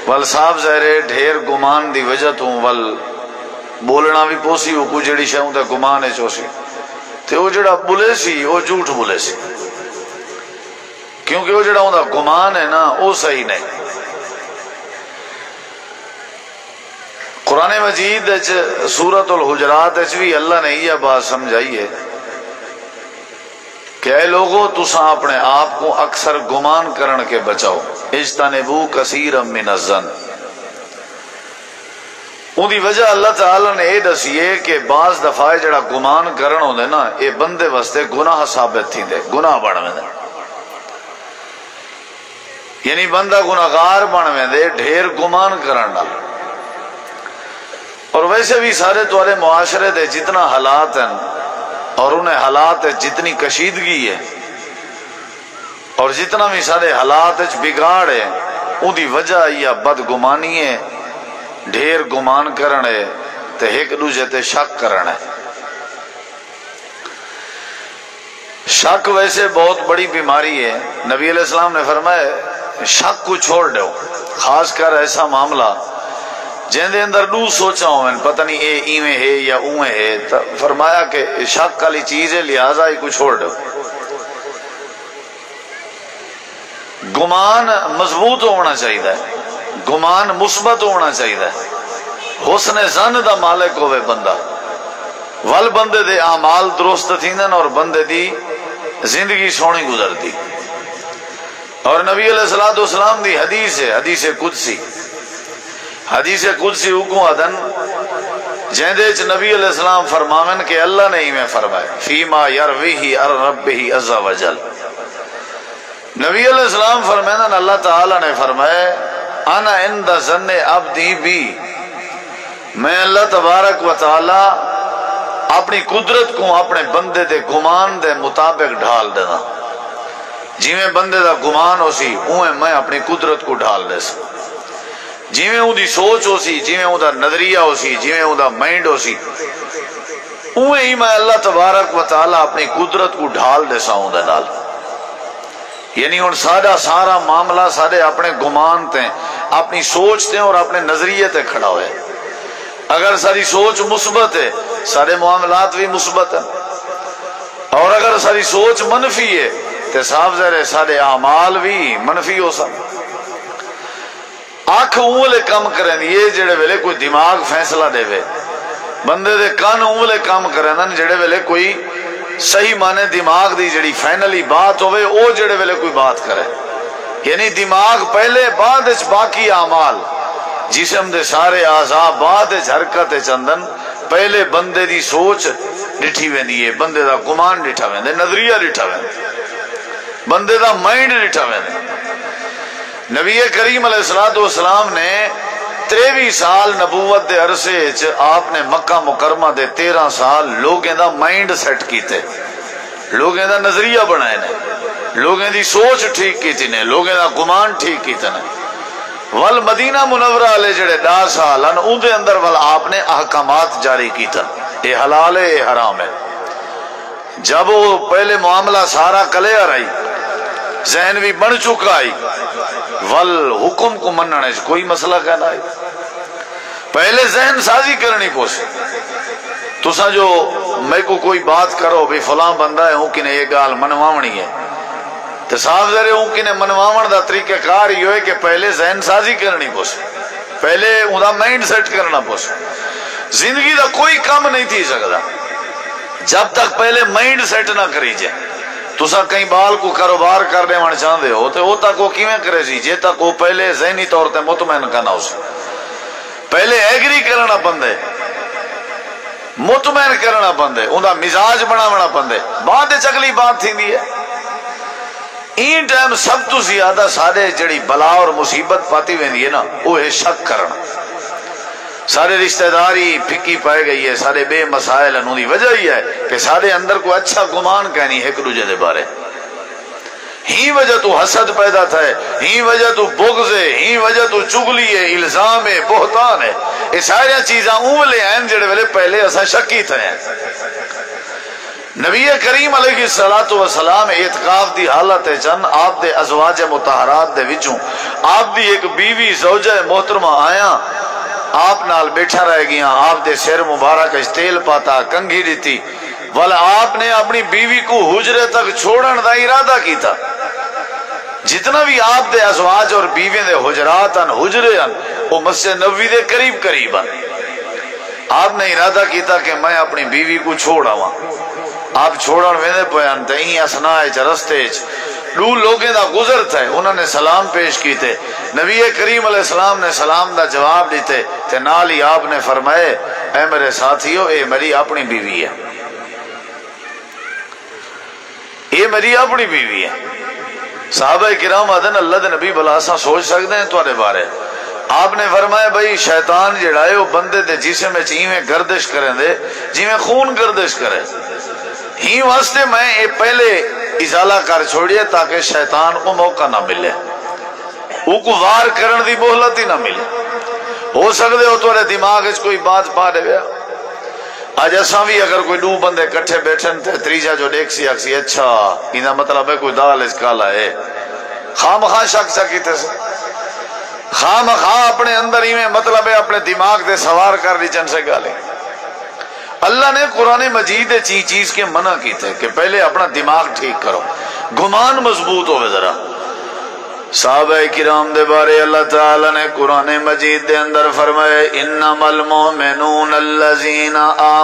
ول صاحب ظاہرے ڈھیر گمان دی وجہ تو ول بولنا بھی پوسی وہ کو جڑی شے اوندا گمان ہے چوسی تے وہ جڑا بولے سی وہ جھوٹ بولے سی کیونکہ وہ جڑا اوندا گمان ہے نا وہ صحیح نہیں۔ قرآن مجید سورۃ الحجرات بھی اللہ نے یہ بات سمجھائی ہے کہ اے لوگو تساں اپنے آپ کو اکثر گمان کرن کے بچاؤ، اجتنبوا کثیرا من الظن۔ ان دی وجہ اللہ تعالی نے یہ دسی ہے کہ بعض دفعہ جڑا گمان کرن ہوندے نا یہ بندے واسطے گناہ ثابت تھیندے، گناہ بن ویندے، یعنی بندہ گناہگار بن ویندے ڈھیر گمان کرن نال۔ اور ویسے بھی سارے تمہارے معاشرے دے جتنا حالات ہیں اور انہیں حالات جتنی کشیدگی ہے اور جتنا بھی سارے حالات بگاڑ ہے ان دی وجہ یا بدگمانی ہے، ڈھیر گمان کرن ہے تے ایک دوسرے تے شک کرن ہے۔ شک ویسے بہت بڑی بیماری ہے، نبی علیہ السلام نے فرمایا شک کو چھوڑ دو، خاص کر ایسا معاملہ جن دے اندر دو سوچا ہوئے پتہ نہیں اے ایویں ہے یا اویں ہے، تو فرمایا کہ شک والی چیز ہے لہذا ہی کو چھوڑ دو۔ گمان مضبوط ہونا چاہیے، گمان مثبت ہونا چاہیے، حسن ظن دا مالک ہوئے بندہ، ول بندے دے اعمال درست تھیندن اور بندے دی زندگی سونی گزرتی۔ اور نبی علیہ السلام دی حدیث ہے، حدیث قدسی، حدیث قدسی حکم ادن جہدے چ نبی علیہ السلام فرماون کہ اللہ نے ہی میں فرمائے فیما یرویہ عن ربہ عز وجل۔ نبی علیہ السلام فرمائن اللہ تعالی نے فرمائے انا عند ظن عبدی بی، میں اللہ تبارک و تعالی اپنی قدرت کو اپنے بندے دے گمان دے مطابق ڈھال دینا، جی میں بندے دا گمان ہو سی اویں میں اپنی قدرت کو ڈھال دے سی، جی میں اون دی سوچ ہو سی، جی میں اون دا نظریہ ہو سی، جی میں اون دا مائنڈ ہو سی، اویں ہی میں اللہ تبارک و تعالی اپنی قدرت کو ڈھال دے سا ہوں دے نال۔ یعنی ان سارا معاملہ سارے اپنے گمان تے اپنی سوچ تے اور اپنے نظریے تے کھڑا ہوئے۔ اگر ساری سوچ مثبت ہے سارے معاملات بھی مثبت ہیں، اور اگر ساری سوچ منفی ہے تو صاف ظاہر ہے سارے اعمال بھی منفی ہو سکتے۔ آنکھ اونلے کم کریں یہ جڑے ویلے کوئی دماغ فیصلہ دے وے، بندے دے کان اونلے کم کریں جڑے ویلے کوئی صحیح مانے دماغ دی جڑی فائنلی بات ہوئے او جڑے ویلے کوئی بات کرے، یعنی دماغ پہلے بعد باقی اعمال، جسم دے سارے اعضاء بعد حرکت چندن، پہلے بندے دی سوچ ڈٹھی ویندی ہے، بندے دا گمان ڈٹھا ویندے، نظریہ ڈٹھا ویندے، بندے دا مائنڈ ڈٹھا ویندے۔ نبی کریم علیہ السلام نے 23 سال نبوت دے عرصے آپ نے مکہ مکرمہ دے 13 سال لوگیں دا مائنڈ سیٹ کیتے، لوگیں دا نظریہ بنائے نے، لوگیں دی سوچ ٹھیک کیتی نے، لوگیں دا گمان ٹھیک کیتے نے۔ ول مدینہ منورہ علیہ جڑے 10 سال ان ان دے اندر ول آپ نے احکامات جاری کیتا، اے حلال ہے اے حرام ہے۔ جب وہ پہلے معاملہ سارا کلیئر آئی، ذہن بھی بن چکا آئی، ول حکم کو مننے کوئی مسئلہ کہنا ہے، پہلے ذہن سازی کرنی پوسی۔ تسا جو میں کو کوئی بات کرو بھی فلاں بندہ ہے ہوں کنے یہ گال منواونی ہے، تو صاف ذرے ہوں کنے منواون دا طریقہ کار یہ ہے کہ پہلے ذہن سازی کرنی پوسی، پہلے ان دا مائنڈ سیٹ کرنا پوسی۔ زندگی دا کوئی کام نہیں تھی سکتا جب تک پہلے مائنڈ سیٹ نہ کری جائے۔ تسا کئی بال کو کاروبار کرنے من چاہتے ہو تو وہ تک وہ کیویں کرے سی جے تک وہ پہلے ذہنی طور تے مطمئن کرنا ہو سی، پہلے ایگری کرنا پندے، مطمئن کرنا پندے، ان دا مزاج بناونا پندے، بعد اگلی بات تھی بھی ہے۔ این ٹائم سب تو زیادہ سارے جڑی بلا اور مصیبت پاتی ویندی ہے نا وہ ہے شک کرنا۔ سارے رشتہ داری پھکی پائے گئی ہے، سارے بے مسائل انہوں دی وجہ ہی ہے کہ سارے اندر کو اچھا گمان کہنی ہے ایک دوجے دے بارے، ہی وجہ تو حسد پیدا تھا ہے، ہی وجہ تو بغض ہے، ہی وجہ تو چگلی ہے، الزام ہے، بہتان ہے، یہ ساری چیزاں اولے ہیں جڑے ویلے پہلے اسا شکی تھے ہیں۔ نبی کریم علیہ الصلوۃ والسلام اعتکاف دی حالت چن آپ دے ازواج مطہرات دے وچوں آپ دی ایک بیوی زوجہ محترمہ آیا آپ نال بیٹھا رہ گیا، آپ دے سر مبارک اچ تیل پاتا، کنگھی دیتی، والا آپ نے اپنی بیوی کو حجرے تک چھوڑن دا ارادہ کیتا۔ جتنا بھی آپ دے ازواج اور بیوی دے حجرات ان حجرے ان وہ مسجد نبوی دے قریب قریب ان، آپ نے ارادہ کیتا کہ میں اپنی بیوی کو چھوڑا ہوا۔ آپ چھوڑن ویندے پہن تے ہی اسنا اچ رستے اچ دو لوگیں دا گزر تھے، انہوں نے سلام پیش کیتے، نبی کریم علیہ السلام نے سلام دا جواب دیتے تے نال ہی آپ نے فرمائے اے میرے ساتھیو اے میری اپنی بیوی ہے، یہ میری اپنی بیوی ہے۔ صحابہ کرام آدھن اللہ دے نبی بلاسا سوچ سکتے ہیں تمہارے بارے؟ آپ نے فرمایا بھائی شیطان جڑا ہے وہ بندے دے جسم میں چیویں گردش کریں دے جیویں خون گردش کرے، ہی واسطے میں یہ پہلے ازالہ کر چھوڑیے تاکہ شیطان کو موقع نہ ملے، وہ کو وار کرن دی مہلت ہی نہ ملے۔ ہو سکتے ہو تمہارے دماغ اچ کوئی بات پا دے گیا، آج اساں بھی اگر کوئی دو بندے کٹھے بیٹھن تے تریجا جو دیکھسی آکسی اچھا اینا مطلب ہے کوئی دال اس کالا ہے، خواہ مخواہ شک سکیتے سے، خواہ مخواہ اپنے اندر ہی میں مطلب ہے اپنے دماغ دے سوار کر دی چن سے گالے۔ اللہ نے قرآن مجید چیز کے منع کی تھے کہ پہلے اپنا دماغ ٹھیک کرو، گمان مضبوط ہوئے ذرا۔ صحابہ کرام دے بارے اللہ تعالیٰ نے قرآن مجید دے اندر فرمائے انما المؤمنون الذین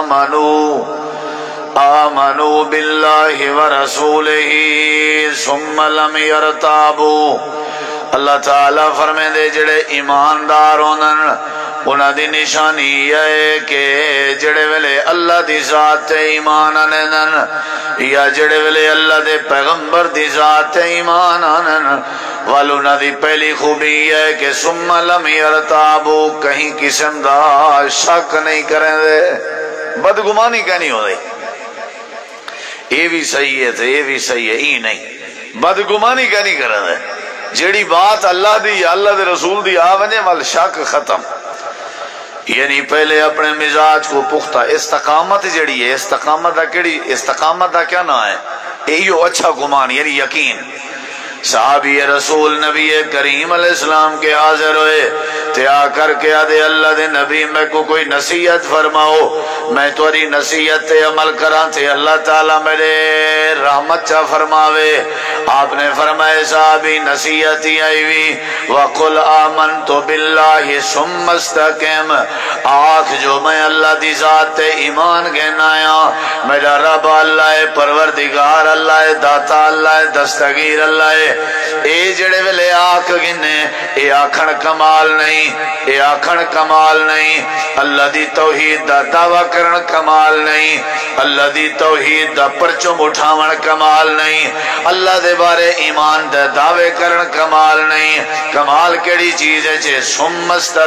آمنوا باللہ ورسولہ ثم لم یرتابوا۔ اللہ تعالیٰ فرمائے دے جڑے ایماندار ہونن انہاں دی نشانی ہے کہ جڑے ویلے اللہ دی ذات تے ایمان آنن یا جڑے ویلے اللہ دے پیغمبر دی ذات تے ایمان آنن، والو نہ دی پہلی خوبی ہے کہ ثم لم یرتابو، کہیں قسم دا شک نہیں کریں دے، بدگمانی کہنی ہو دے یہ بھی صحیح ہے تو یہ بھی صحیح ہے، ہی نہیں بدگمانی کہنی کریں دے، جیڑی بات اللہ دی یا اللہ دے رسول دی آونے وال شک ختم، یعنی پہلے اپنے مزاج کو پختہ استقامت جڑی ہے، استقامت دا کیا نہ ہے، یہی اچھا گمان یعنی یقین۔ صحابی رسول نبی کریم علیہ السلام کے حاضر ہوئے تے آ کر کے آدھے اللہ دے نبی میں کو کوئی نصیحت فرماؤ، میں توری نصیحت تے عمل کراں تے اللہ تعالیٰ میرے رحمت چا فرماوے۔ آپ نے فرمائے صحابی نصیحت ہی آئی وی وَقُلْ آمَنْتُ بِاللَّهِ ثُمَّ اسْتَقِمْ، آنکھ جو میں اللہ دی ذات تے ایمان کہنا آیا، میرا رب اللہ ہے، پروردگار اللہ ہے، داتا اللہ ہے، دستگیر اللہ ہے۔ اے جڑے ویلے آنکھ گنے اے آنکھن کمال نہیں، اے آنکھن کمال نہیں، اللہ دی توحید دا دعویٰ کرن کمال نہیں، اللہ دی توحید دا پرچم اٹھاون کمال نہیں، اللہ دے بارے ایمان دے دعوے کرن کمال نہیں۔ کمال کیڑی چیز ہے جے ثم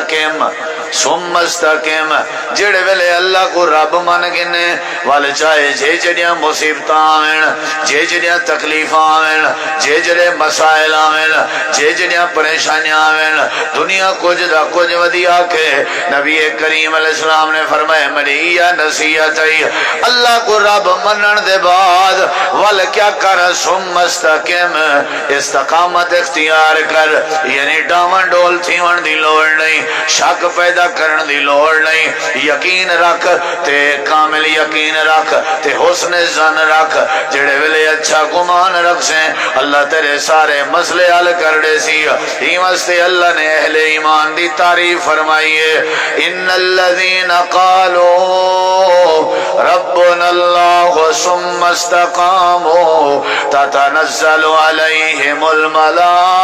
استقم، جڑے ویلے اللہ کو رب من گنے والے چاہے جے جڑیاں مصیبتاں آویں، جے جڑیاں تکلیفاں آویں، جے جڑے مسائل آویں، جے جڑیاں پریشانیاں آویں، دنیا کچھ دا کچھ ودیا کے نبی کریم علیہ السلام نے فرمائے میری یا نصیحت ہے اللہ کو رب منن دے بعد وال کیا کر ثم استقم، استقامت اختیار کر، یعنی ڈاون ڈول تھیون دی لوڑ نہیں، شک پیدا کرن دی لوڑ نہیں، یقین رکھ تے کامل یقین رکھ تے حسن ظن رکھ، جڑے ویلے اچھا گمان رکھ سے اللہ تیرے سارے مسئلے حل کر دے سی۔ ہی واسطے اللہ نے اہل ایمان دی تعریف فرمائی ہے ان الذین قالوا ربنا اللہ ثم استقاموا تتنزل علیہم الملائکہ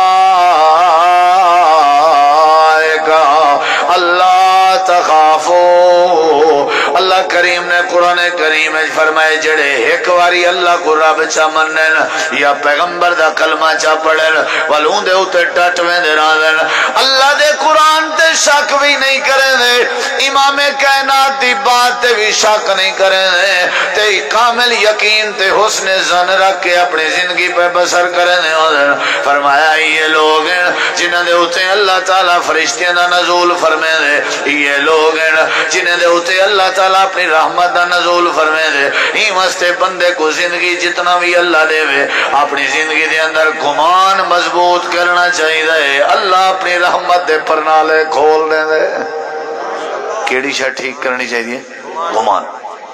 اللہ تخافو۔ اللہ کریم نے قرآن کریم فرمائے جڑے ایک واری اللہ کو رب چا منن یا پیغمبر دا کلمہ چا پڑھن والوں دے اوتے ڈٹ ویندے رہن، اللہ دے قرآن تے شک بھی نہیں کریں دے، امام کائنات دی بات تے بھی شک نہیں کریں دے، تے کامل یقین تے حسن ظن رکھ کے اپنی زندگی پہ بسر کریں دے۔ فرمایا یہ لوگ ہیں جنہاں دے ہوتے اللہ تعالیٰ فرشتیاں دا نزول فرمے دے، یہ لوگ ہیں جنہاں دے ہوتے اللہ تعالیٰ اپنی رحمت دا نزول فرمے دے۔ ہی مستے بندے کو زندگی جتنا بھی اللہ دے وے اپنی زندگی دے اندر گمان مضبوط کرنا چاہیے دے، اللہ اپنی رحمت دے پرنالے کھول دے دے۔ کیڑی شاہ ٹھیک کرنی چاہیے؟ گمان۔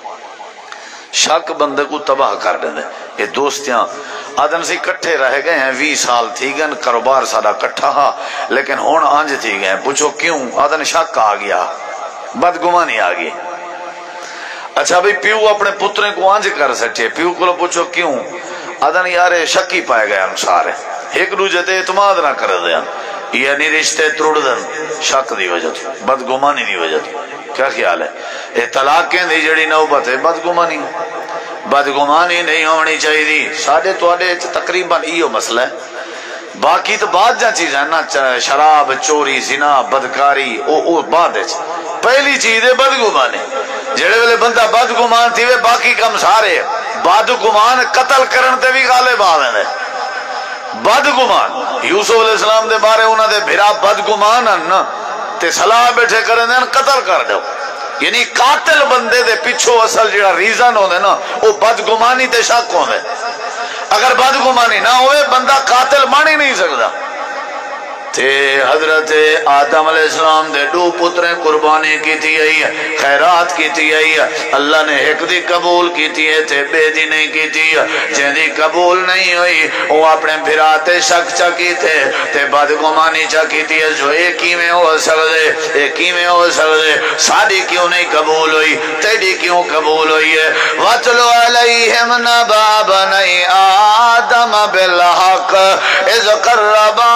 شک بندے کو تباہ کر دے دے۔ یہ دوستیاں آدن سے کٹھے رہ گئے ہیں 20 سال تھی گئے، کاروبار سارا کٹھا ہا لیکن ہون آنج تھی گئے، پوچھو کیوں؟ آدن شک آ گیا، بدگمانی آ گئی۔ اچھا بھئی پیو اپنے پتریں کو آنج کر سکتے، پیو کو پوچھو کیوں؟ آدن یارے شکی پائے گئے ہم سارے، ایک دوجہ تے اعتماد نہ کر دیا، یعنی رشتے ترڑ دن شک دی وجہ تو، بدگمانی دی وجہ تو۔ کیا خیال ہے؟ اے طلاقیں دی جڑی نوبت ہے بدگمانی، بدگمانی نہیں ہونی چاہیے دی۔ ساڑھے تو آڑے تقریباً ایو مسئلہ ہے، باقی تو بعد جا چیز ہے نا، شراب، چوری، زنا، بدکاری، او بعد ہے۔ پہلی چیز ہے بدگمانی، جڑے ویلے بندہ بدگمان تھی وے باقی کم سارے ہیں۔ بدگمان قتل کرن تے بھی غالب آویں۔ بدگمان یوسف علیہ السلام دے بارے انہاں دے بھرا بدگمان ہن نا تے صلاح بیٹھے کرن دے قتل کر دو، یعنی قاتل بندے دے پیچھو اصل جڑا ریزن ہوندے نا وہ بدگمانی تے شک ہوندے۔ اگر بدگمانی نہ ہوئے بندہ قاتل بن ہی نہیں سکتا۔ تے حضرت آدم علیہ السلام دے 2 پتریں قربانی کی تھی آئی ہے، خیرات کی تھی آئی ہے، اللہ نے ایک دی قبول کی تھی ہے تے بے دی نہیں کی تھی ہے۔ جن دی قبول نہیں ہوئی وہ اپنے بھراتے شک چکی تے بدگمانی چکی تھی ہے، جو ایک ہی میں ہو سکتے، ایک ہی میں ہو سکتے، ساری کیوں نہیں قبول ہوئی، تیری کیوں قبول ہوئی ہے؟ وَاتْلُ عَلَيْهِمْ نَبَأَ بَنِي آدَمَ بِالْحَقِّ إِذْ قَرَّبَا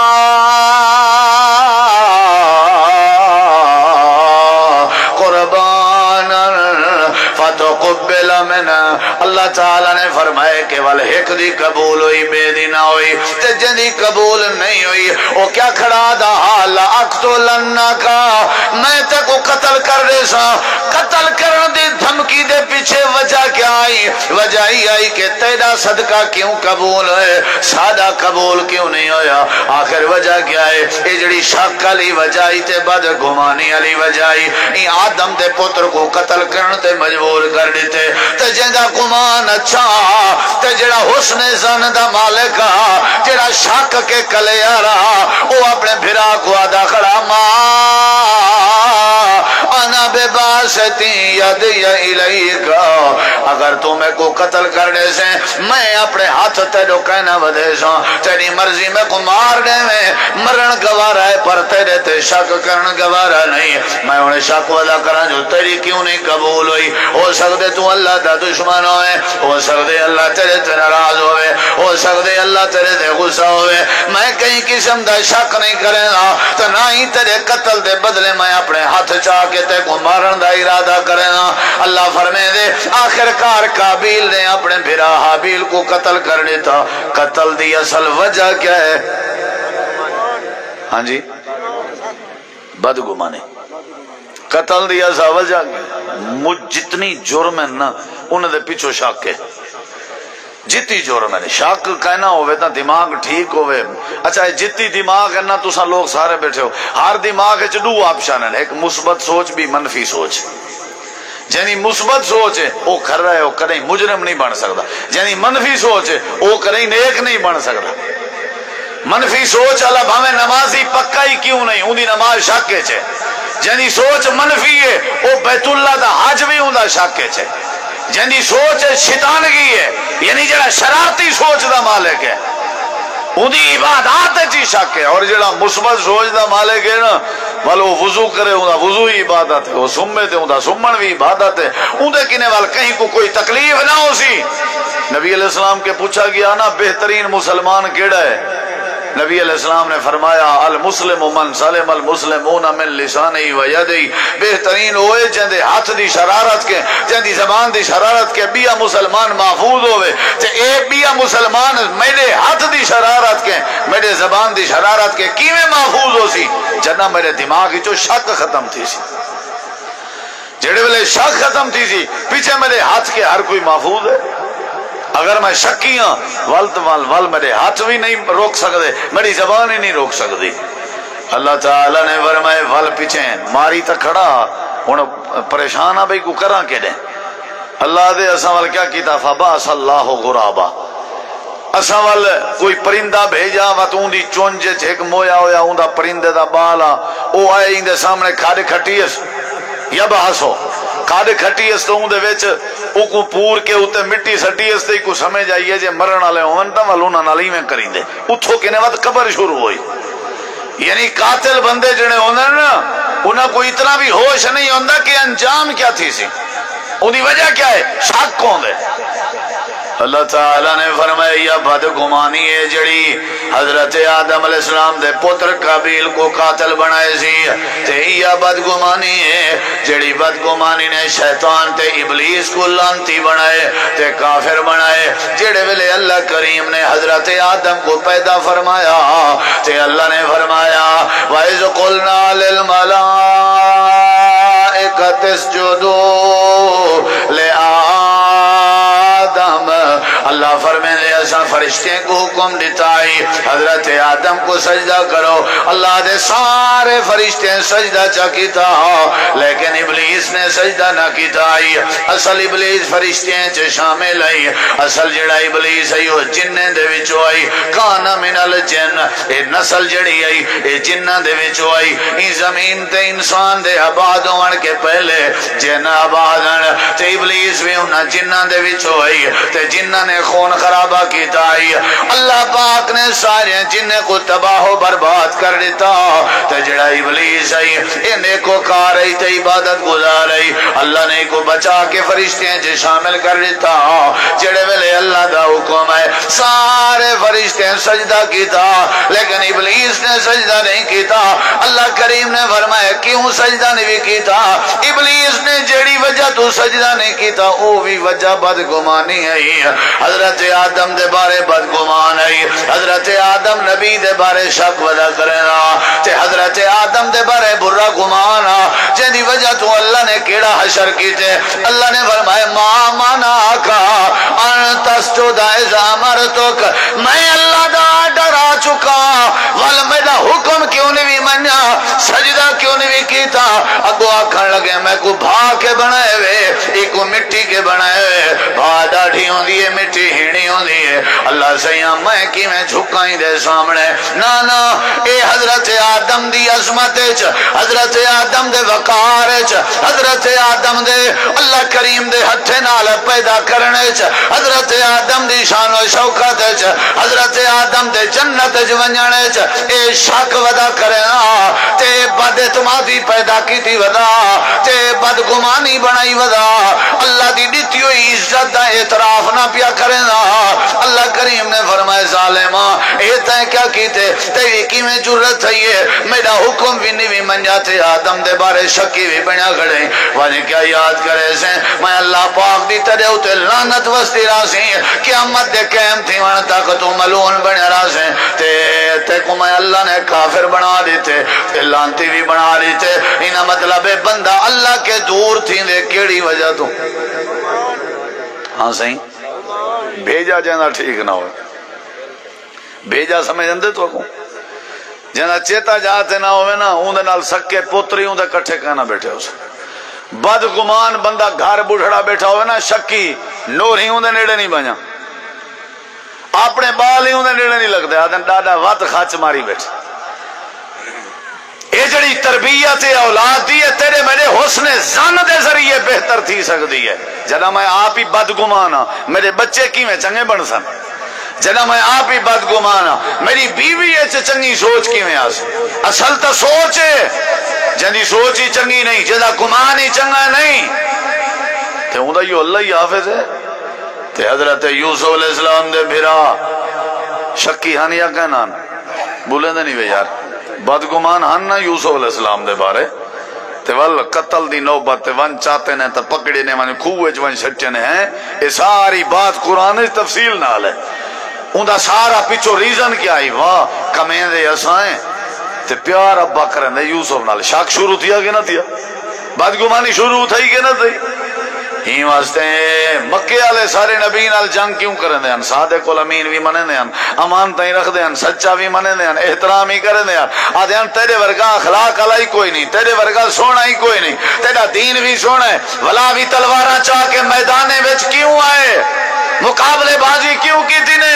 فتقبل منا، اللہ تعالیٰ نے فرمائے کہ والحق دی قبول ہوئی بے دی نہ ہوئی، تے جن دی قبول نہیں ہوئی وہ کیا کھڑا دا حال اقتلنکا، میں تے کو قتل کر دے سا۔ قتل کرن دی دھمکی دے پیچھے وجہ کیا آئی؟ وجہ ہی آئی کہ تیرا صدقہ کیوں قبول ہے، سادہ قبول کیوں نہیں ہویا؟ آخر وجہ کیا ہے؟ یہ جڑی شک علی وجہ آئی تے بدگمانی علی وجہ آئی، این آدم دے پتر کو قتل کرن تے مجبور کر دیتے، تے جندا گمان اچھا، تے جڑا حسن ظن دا مالکا، جڑا شک کے کلیارا، وہ اپنے بھرا کو آدھا کھڑا، انا بے باستی یدی الیکا، اگر تو میں کو قتل کرنے سے میں اپنے ہاتھ تیرو کہنا ودے سا، تیری مرضی میں کو مار دے میں مرن گوارا ہے، پر تیرے تے شک کرن گوارا نہیں، میں انہیں شک ودا کرن جو تیری کیوں نہیں قبول ہوئی۔ ہو سکتے تو اللہ دا دشمن ہوئے، ہو سکتے اللہ تیرے تے ناراض ہوئے، ہو سکتے اللہ تیرے تے غصہ ہوئے، میں کہیں قسم دا شک نہیں کریں گا، تو نہ ہی تیرے قتل دے بدلے میں اپنے ہاتھ چاہ کے تے کو مارن دا ارادہ کریں گا۔ اللہ فرمے دے آخر کار قابیل نے اپنے بھرا حابیل کو قتل کرنے تھا، قتل دی اصل وجہ کیا ہے؟ ہاں جی بدگمانی، قتل دی اصل وجہ مجھ جتنی جرم ہے نا انہیں دے پیچھو شک ہے، جتی جرم ہے شک کہنا ہوئے تا دماغ ٹھیک ہوئے۔ اچھا جتی دماغ ہے نا تو سا لوگ سارے بیٹھے ہو، ہر دماغ ہے 2 آپشن ہے، ایک مثبت سوچ بھی منفی سوچ، یعنی مثبت سوچ ہے وہ کر رہے ہو کدیں مجرم نہیں بن سکتا، یعنی منفی سوچ ہے وہ کدیں نیک نہیں بن سکتا۔ منفی سوچ اللہ بھاویں نمازی پکا ہی کیوں نہیں، ان دی نماز شک ہے، یعنی سوچ منفی ہے وہ بیت اللہ دا حج بھی ہوں دا شک ہے، یعنی سوچ شیطانگی ہے، یعنی جڑا شرارتی سوچ دا مالک ہے ان دی عبادات چی شک ہے، اور جڑا مثبت سوچ دا مالک ہے نا والو وضو کرے ہوں دا وضو ہی عبادت ہے، وہ سمے تے ہوں دا سمن بھی عبادت ہے، ان دے کنے وال کہیں کو کوئی تکلیف نہ ہو سی۔ نبی علیہ السلام کے پوچھا گیا نا بہترین مسلمان کیڑا ہے؟ نبی علیہ السلام نے فرمایا المسلم من سلم المسلمون من لسانہ و یدہ، بہترین ہوئے جندے ہاتھ دی شرارت کے، جندی زبان دی شرارت کے بیا مسلمان محفوظ ہوئے، تے اے بیا مسلمان میرے ہاتھ دی شرارت کے، میرے زبان دی شرارت کے کیویں محفوظ ہو سی؟ جنہ میرے دماغ جو شک ختم تھی سی، جڑے ویلے شک ختم تھی سی، پیچھے میرے ہاتھ کے ہر کوئی محفوظ ہے۔ اگر میں شکی ہاں ول میرے ہاتھ بھی نہیں روک سکتے، میری زبان ہی نہیں روک سکتی۔ اللہ تعالیٰ نے فرمائے ول پیچھے ماری تا کھڑا ہن پریشان آ بھئی کو کراں کے دیں۔ اللہ دے اساں وال کیا کیتا فبعث اللہ غرابا، اساں وال کوئی پرندہ بھیجا وتوں دی چونج وچ ایک مویا ہویا اوندا پرندے دا بال آ، او آئے ان دے سامنے کھاڑے کھٹیس یا بحثو کھاڑے کھٹیس تو اون دے وچ او کو پور کے اوتے مٹی سٹیس تے کو سمجھ آئیے جے مرن والے ہون تا ولونا نال ایویں کریندے، اتھو کنے وقت قبر شروع ہوئی۔ یعنی قاتل بندے جڑے ہوندے نا انہاں کو اتنا بھی ہوش نہیں ہوندا کہ انجام کیا تھی سی، اودی وجہ کیا ہے؟ شک ہوندے۔ اللہ تعالیٰ نے فرمایا یا بدگمانی ہے جڑی حضرت آدم علیہ السلام دے پتر قابیل کو قاتل بنائے سی، تے یا بدگمانی ہے جڑی بدگمانی نے شیطان تے ابلیس کو لانتی بنائے تے کافر بنائے۔ جڑے ویلے اللہ کریم نے حضرت آدم کو پیدا فرمایا تے اللہ نے فرمایا وَإِذْ قُلْنَا لِلْمَلَائِكَةِ اسْجُدُوا لِآدَمَ، اللہ فرمائے ایسا فرشتے کو حکم دیتا ہے حضرت آدم کو سجدہ کرو، اللہ دے سارے فرشتے سجدہ چکیتا لیکن ابلیس نے سجدہ نہ کیتا ہے۔ اصل ابلیس فرشتے چے شامل ہے، اصل جڑا ابلیس ہے وہ جننے دے وچوں آئی، کانا من الجن، اے نسل جڑی ہے اے جنہ دے وچوں آئی۔ این زمین تے انسان دے آباد ہون کے پہلے جن آباد ہن تے ابلیس بھی انہاں جنہ دے وچوں آئی تے جنہ نے خون خرابہ کیتا ہے۔ اللہ پاک نے سارے جنہ کو تباہ و برباد کر دیتا تے جڑا ابلیس ہے انہیں کو کار ہے تے عبادت گزار ہے، اللہ نے کو بچا کے فرشتے جے شامل کر دیتا۔ جڑے ویلے اللہ دا حکم ہے سارے فرشتے سجدہ کیتا لیکن ابلیس نے سجدہ نہیں کیتا۔ اللہ کریم نے فرمایا کیوں سجدہ نہیں کیتا؟ ابلیس نے جڑی وجہ تو سجدہ نہیں کیتا او بھی وجہ بدگمانی ہے۔ حضرت آدم دے بارے بدگمان ہے، حضرت آدم نبی دے بارے شک ودا کرنا تے حضرت آدم دے بارے برا گمان جن دی وجہ تو اللہ نے کیڑا حشر کیتے۔ اللہ نے فرمایا ما منعکا ان تسجد اذ امرتک، میں اللہ دا ڈرا چکا ول میرا حکم کیوں نہیں منیا، سجدہ کیوں نہیں کیتا؟ اگو آکھن لگے میں کو بھا کے بنائے وے ایک مٹی کے بنائے وے، بھا ڈاڑھی ہوندی ہے مٹی ہیڑی ہوندی ہے، اللہ سیاں میں کی میں جھکائیں دے سامنے؟ نا نا، اے حضرت آدم دی عظمت وچ، حضرت آدم دے وقار وچ، حضرت آدم دے اللہ کریم دے ہتھے نال پیدا کرنے وچ، حضرت آدم دی شان و شوکت وچ، حضرت آدم دے جنت وچ ونجن وچ اے شک ودا کرنا تے بد اعتمادی پیدا کیتی ودا تے بدگمانی بنائی ودا، اللہ دی دتی ہوئی عزت دا اعتراف نہ پیا کرنا۔ اللہ کریم نے فرمایا ظالما اے تے کیا کیتے؟ تیری کی میں جرت ہے یہ میرا حکم بھی نہیں منجا تے آدم دے بارے شکی بھی بنیا کھڑے واجہ کیا یاد کرے سے میں اللہ پاک دی ترے ہوتے لانت وستی راسی قیامت دے قیم تھی وان تک تو ملون بنیا راسے تے کو میں اللہ نے کافر بنا دیتے تے لانتی بھی بنا دیتے۔ انہا مطلب بندہ اللہ کے دور تھی دے کیڑی وجہ تو ہاں صحیح بھیجا جانا ٹھیک نہ ہو، بھیجا سمجھ اندے تو کو جنا چیتا جاتے نہ ہوئے نا اون نال سکے پوتری اون دے کٹھے کہنا بیٹھے ہو سکے۔ بدگمان بندہ گھر بڑھڑا بیٹھا ہوئے نا شکی نور ہی اون دے نیڑے نہیں بنیا، اپنے بال ہی اون دے نیڑے نہیں لگتے، آدھن ڈاڈا وات خاچ ماری بیٹھے۔ اے جڑی تربیت اولاد دی ہے تیرے میرے حسن زن دے ذریعے بہتر تھی سکتی ہے۔ جنا میں آپ ہی بدگمان ہاں میرے بچے کی میں چنگے بن سن، جنا میں آپ ہی بدگمان ہاں میری بیوی ایچے چنگی سوچ کی میں آس، اصل تا سوچ ہے جنی سوچ ہی چنگی نہیں جدا گمان ہی چنگا نہیں تے ہوں دا یو اللہ ہی حافظ ہے۔ تے حضرت یوسف علیہ السلام دے بھرا شکی ہانیا کہنا بولیں دے نہیں بے یار بدگمان ہن نا یوسف علیہ السلام دے بارے تے ول قتل دی نوبت تے ون چاہتے نے تے پکڑے نے ون خوہ وچ ون سٹے نے ہیں یہ ساری بات قرآن وچ تفصیل نال ہے ان دا سارا پیچھو ریزن کیا ہے واہ کمیں دے اسائیں تے پیار ابا کرن دے یوسف نال شک شروع تھیا کہ نہ تھیا بدگمانی شروع تھی کہ نہ تھی ہی واسطے مکے والے سارے نبی نال جنگ کیوں کرن دے ان صادق الامین بھی منے دے ان امان تائیں رکھ دے ان سچا بھی منے دے ان احترام ہی کرن دے ان آدھے ان تیرے ورگا اخلاق علائی کوئی نہیں تیرے ورگا سونا ہی کوئی نہیں تیرا دین بھی سونا ہے ولا بھی تلوارہ چاہ کے میدانے وچ کیوں آئے مقابلے بازی کیوں کی تینے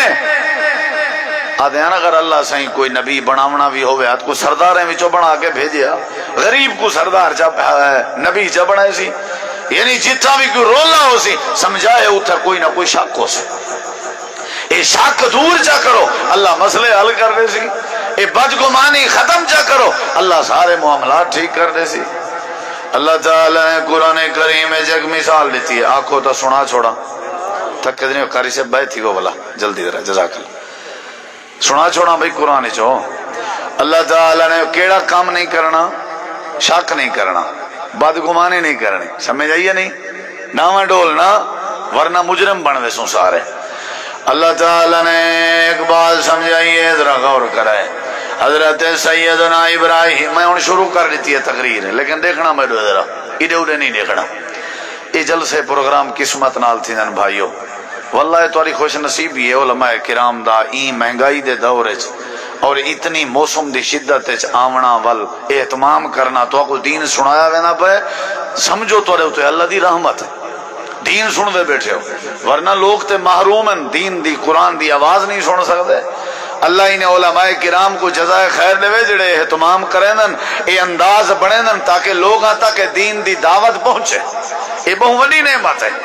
آدھے ہیں اگر اللہ سائیں کوئی نبی بناونا بھی ہوئے آت کو سردار ہیں وچو بنا کے بھیجیا غریب کو سردار نبی چا بنائے سی یعنی جتنا بھی کوئی رولا ہو سی سمجھائے اتھا کوئی نہ کوئی شک ہو سی اے شک دور چا کرو اللہ مسئلے حل کر دے سی اے بدگمانی ختم چا کرو اللہ سارے معاملات ٹھیک کر دے سی اللہ تعالیٰ نے قرآن کریم میں جگ مثال دیتی ہے آنکھوں تا سنا چھوڑا تک کدنی کاری سے بیت ہی گو بلا جلدی درہ جزاک اللہ سنا چھوڑا بھئی قرآن چو اللہ تعالیٰ نے کیڑا کام نہیں کرنا شک نہیں کرنا بدگمانی نہیں کرنی سمجھ آئیے نہیں نامہ ڈولنا ورنہ مجرم بنوے سن سارے اللہ تعالیٰ نے ایک بات سمجھائیے ذرا غور کرائے حضرت سیدنا ابراہیم میں ان شروع کر دیتی ہے تقریر لیکن دیکھنا میں دو ذرا ایڈے اڈے نہیں دیکھنا یہ جلسے پروگرام قسمت نال تھی نن بھائیو واللہ تواری خوش نصیبی ہے علماء کرام دا این مہنگائی دے دورے اور اتنی موسم دی شدت آمنا ول اہتمام کرنا تو کو دین سنایا وینا پہ سمجھو تو رہے تو اللہ دی رحمت دین سن دے بیٹھے ہو ورنہ لوگ تے محروم ہیں دین دی قرآن دی آواز نہیں سن سکتے اللہ انہیں علماء کرام کو جزائے خیر دے جڑے اہتمام کریں اے انداز بڑھیں تاکہ لوگ آتا کہ دین دی دعوت پہنچے یہ بہت بڑی نعمت ہے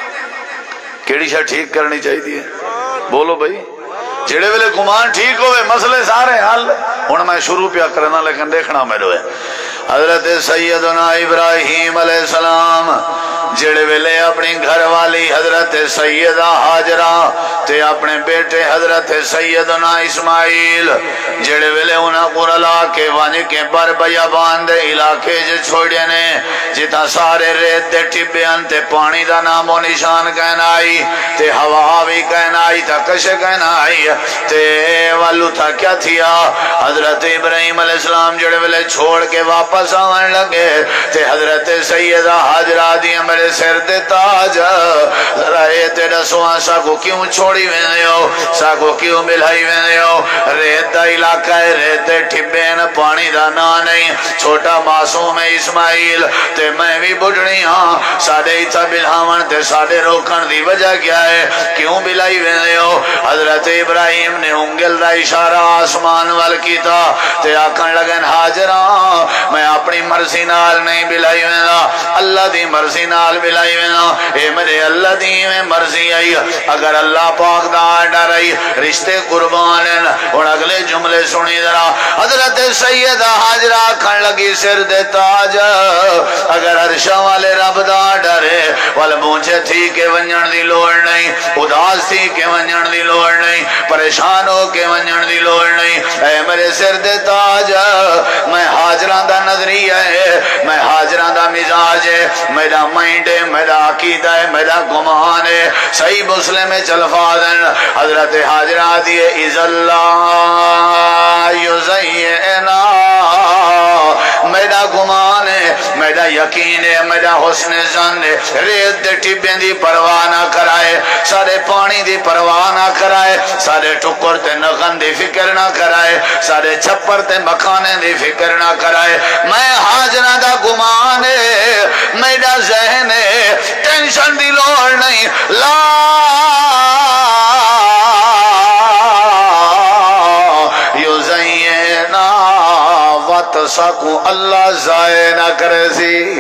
کیڑی شاہ ٹھیک کرنی چاہیے دی بولو بھائی جڑے ویلے گمان ٹھیک ہوئے مسئلے سارے حل ہن میں شروع پیا کرنا لیکن دیکھنا میرے ہوئے حضرت سیدنا ابراہیم علیہ السلام جڑے ویلے اپنی گھر والی حضرت سیدہ حاجرہ تے اپنے بیٹے حضرت سیدنا اسماعیل جڑے ویلے انہاں کو رلا کے وانج کے پر بیابان دے علاقے جو چھوڑے نے جتا سارے ریت دے ٹبیان تے پانی دا نام و نشان کہنا آئی تے ہوا بھی کہنا آئی تا کشے کہنا آئی تے والو تھا کیا تھیا حضرت ابراہیم علیہ السلام جڑے ویلے چھوڑ کے واپس آنے لگے تے حضرت سیدہ حاجرہ دیا میرے سر دے تاج ذرا اے تیرا سوان سا کو کیوں چھوڑی وینے ہو سا کو کیوں ملائی وینے ہو ریت دا علاقہ ہے ریت دے ٹھبین پانی دا نا نہیں چھوٹا معصوم ہے اسماعیل تے میں بھی بڑھنی ہاں ساڑے ایتا بلہاون تے ساڑے روکن دی وجہ کیا ہے کیوں ملائی وینے ہو حضرت ابراہیم نے انگل دا اشارہ آسمان وال کی تا تے آکھن لگن حاجرہ میں اپنی مرضی نال نہیں بلائی وینا اللہ دی مرضی نال بلائی وینا اے میرے اللہ دی میں مرضی آئی اگر اللہ پاک دا ڈر آئی رشتے قربان ہیں اور اگلے جملے سنی ذرا حضرت سیدہ حاجرہ کھن لگی سر دے تاج اگر عرشہ والے رب دا ڈرے وال مونچے تھی کہ ونجن دی لوڑ نہیں اداس تھی کہ ونجن دی لوڑ نہیں پریشان ہو کہ ونجن دی لوڑ نہیں اے میرے سر دے تاج میں حاجران دا نظریہ ہے میں حاجران دا مزاج ہے میرا مائنڈ ہے میرا عقیدہ ہے میرا گمان ہے صحیح مسلم میں چلفاظن حضرت حاجرہ دیئے اِذَا اللَّهَ يُزَيِّنَا میرا گمان ہے میرا یقین ہے میرا حسن زن ہے ریت دے ٹبین دی پرواہ نہ کرائے سارے پانی دی پرواہ نہ کرائے سارے ٹکر تے نغن دی فکر نہ کرائے سارے چھپر تے مکانے دی فکر نہ کرائے میں حاجرہ دا گمان ہے میرا ذہن ہے ٹینشن دی لوڑ نہیں لا یزینا وات ساکو اللہ ضائع نہ کرے سی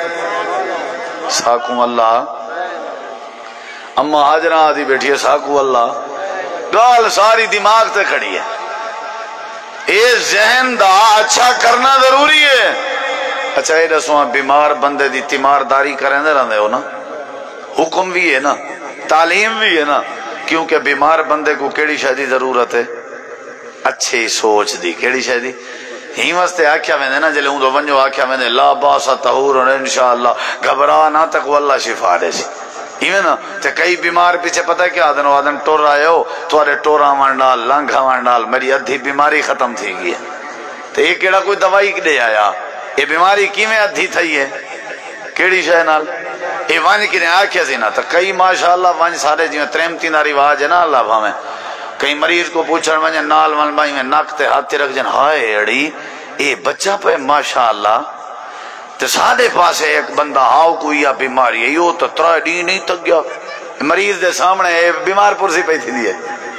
ساکو اللہ اما حاجرہ آدھی بیٹھی ہے ساکو اللہ گال ساری دماغ تے کھڑی ہے اے ذہن دا اچھا کرنا ضروری ہے اچھا یہ دسواں بیمار بندے دی تیمارداری کریں دے رہنے ہو نا حکم بھی ہے نا تعلیم بھی ہے نا کیونکہ بیمار بندے کو کیڑی شاید ضرورت ہے اچھی سوچ دی کیڑی شے دی ہی واسطے آکھیا ویندے نا جلے اون ونجو آکھیا ویندے لا باس طہور انشاءاللہ گھبرا نہ تک اللہ شفا دے سی ایویں نا تے کئی بیمار پیچھے پتہ کیا آدن ٹور آئے ہو تواڈے ٹوراں وان نال لنگھا وان نال میری ادھی بیماری ختم تھی گئی ہے تے یہ کیڑا کوئی دوائی دے آیا یہ بیماری کیویں ادھی تھئی ہے کیڑی شے نال یہ ونج کنے آکھیا سی نا تے کئی ماشاءاللہ ونج سارے جویں ترمتی دا رواج ہے نا اللہ بھاویں کئی مریض کو پوچھن ونج نال ون بائی میں نک تے ہاتھ رکھ جن ہائے اڑی اے بچہ پہ ماشاءاللہ تے سادے پاسے ایک بندہ آؤ کوئی یا بیماری ہے یو تو ترا ڈی نہیں تک گیا مریض دے سامنے بیمار پرسی پہ تھی دیئے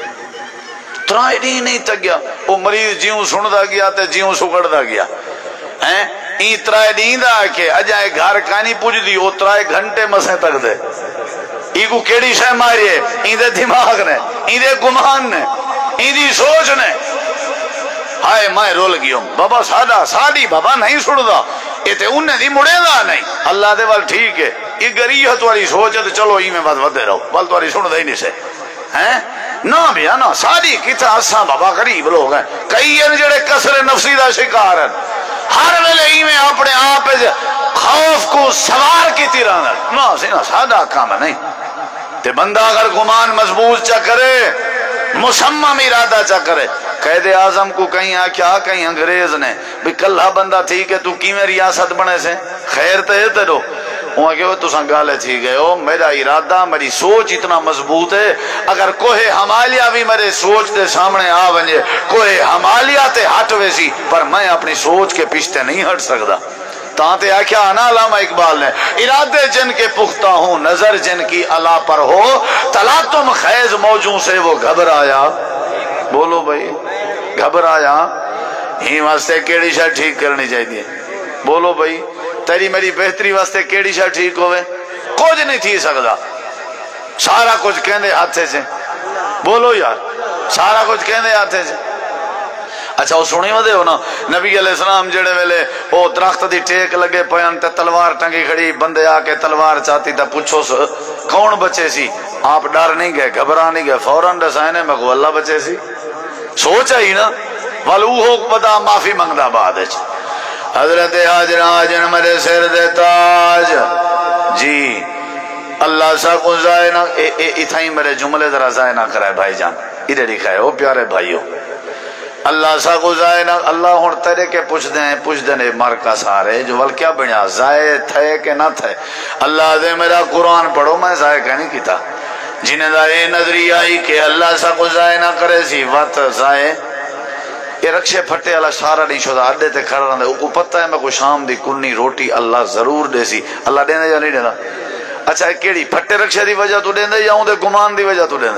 ترا ڈی نہیں تک گیا وہ مریض جیوں سندا گیا تے جیوں سکڑدا گیا این ترا ڈی دا کہ اجائے گھر کانی پوچھ دی وہ ترا گھنٹے مسے تک دے ای کو کیڑی شے ماری ہے این دے دماغ نے این دے گمان نے این دی سوچ نے ہائے میں رول گیوں بابا ساڑی بابا نہیں سڑدا یہ تے انہیں دی مڑے دا نہیں اللہ دے وال ٹھیک ہے یہ گری ہے تواری سوچ ہے چلو ہی میں بات ودے رہو وال تواری سن دے ہی نہیں سے نا بیا نا ساری کتا اساں بابا غریب لوگ ہیں کئی ہیں جڑے کسر نفسی دا شکار ہیں ہر ویلے ہی میں اپنے آپ خوف کو سوار کی تیران نا سینا سادہ کام نہیں تے بندہ اگر گمان مضبوط چا کرے مسمم ارادہ چا کرے قائد اعظم کو کہیں آکھیا کہیں انگریز نے بھی کلہ بندہ تھی کہ تو کی میں ریاست بنے سے خیر تے تیرو وہاں کہ وہ تو سنگالے تھی گئے ہو میرا ارادہ میری سوچ اتنا مضبوط ہے اگر کوہ ہمالیہ بھی میرے سوچ دے سامنے آ ونجے کوہ ہمالیہ تے ہٹ ویسی پر میں اپنی سوچ کے پیچھتے نہیں ہٹ سکتا تانتے آکھیا انا علامہ اقبال نے ارادے جن کے پختہ ہوں نظر جن کی علا پر ہو تلاتم خیز موجوں سے وہ گھبرایا بولو بھائی گھبرایا ہی واسطے کیڑی شاہ ٹھیک کرنی چاہیے بولو بھائی تیری میری بہتری واسطے کیڑی شاہ ٹھیک ہوئے کچھ نہیں تھی سکتا سارا کچھ کہندے ہاتھے سے بولو یار سارا کچھ کہندے ہاتھے سے اچھا وہ سنی ودے ہو نا نبی علیہ السلام جڑے ویلے وہ درخت دی ٹیک لگے پیان تے تلوار ٹنگی کھڑی بندے آ کے تلوار چاہتی تا پوچھو کون بچے سی آپ ڈر نہیں گئے گھبرا نہیں گئے فوراں دسائنے میں کو اللہ بچے سی سوچا ہی نا والو ہو بدا معافی منگدا بعد ہے حضرت حاجر آجن میرے سر دے تاج جی اللہ سا کو ضائع نہ اتھائی میرے جملے ذرا ضائع نہ کرائے بھائی جان ادھر لکھا ہے او پیارے بھائیو اللہ سا کو ضائع نہ اللہ ہن تیرے کے پوچھ دیں مر کا سارے جو ول کیا بنیا ضائع تھے کہ نہ تھے اللہ دے میرا قرآن پڑھو میں ضائع کہنے کیتا جنہیں دا یہ نظری آئی کہ اللہ سا کو ضائع نہ کرے سی وقت ضائع یہ رکشے پھٹے اللہ سارا نہیں شدہ اڈے تے کھڑا رہنے او کو پتہ ہے میں کو شام دی کنی روٹی اللہ ضرور دے سی اللہ دینے یا نہیں دینا اچھا کیڑی پھٹے رکشے دی وجہ تو دیندے یا ہوں دے گمان دی وجہ تو دیندے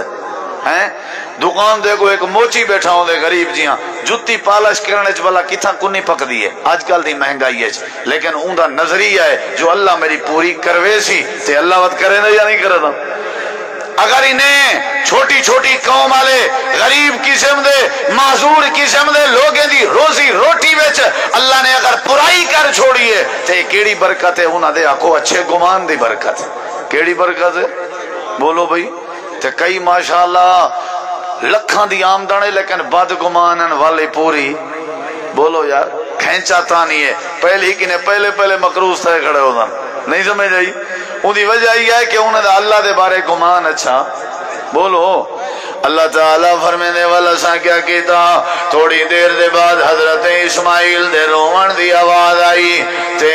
دکان دے کو ایک موچی بیٹھا ہوں دے غریب جیاں جتی پالش کرنے چھ کتھا کنی پک دیئے آج کل دی مہنگائی ہے لیکن اون دا نظریہ ہے جو اللہ میری پوری کروے سی تے اللہ وقت کرے یا نہیں کرے دا اگر انہیں چھوٹی چھوٹی قوم والے غریب قسم دے معذور قسم دے لوگیں دی روزی روٹی وچ اللہ نے اگر پرائی کر چھوڑی ہے تے کیڑی برکت ہے انہاں دے آکھو اچھے گمان دی برکت کیڑی برکت ہے بولو بھئی تے کئی ماشاءاللہ لکھاں دی آمدن ہے لیکن بد گمانن والے پوری بولو یار کھینچا تانی ہے پہلے ہی کنے پہلے مقروض تھے کھڑے ہونا نہیں سمجھ آئی ان دی وجہ یہ ہے کہ انہوں نے اللہ دے بارے گمان اچھا بولو اللہ تعالیٰ فرمینے والا سا کیا کیتا تھوڑی دیر دے بعد حضرت اسماعیل دے رومن دی آواز آئی تے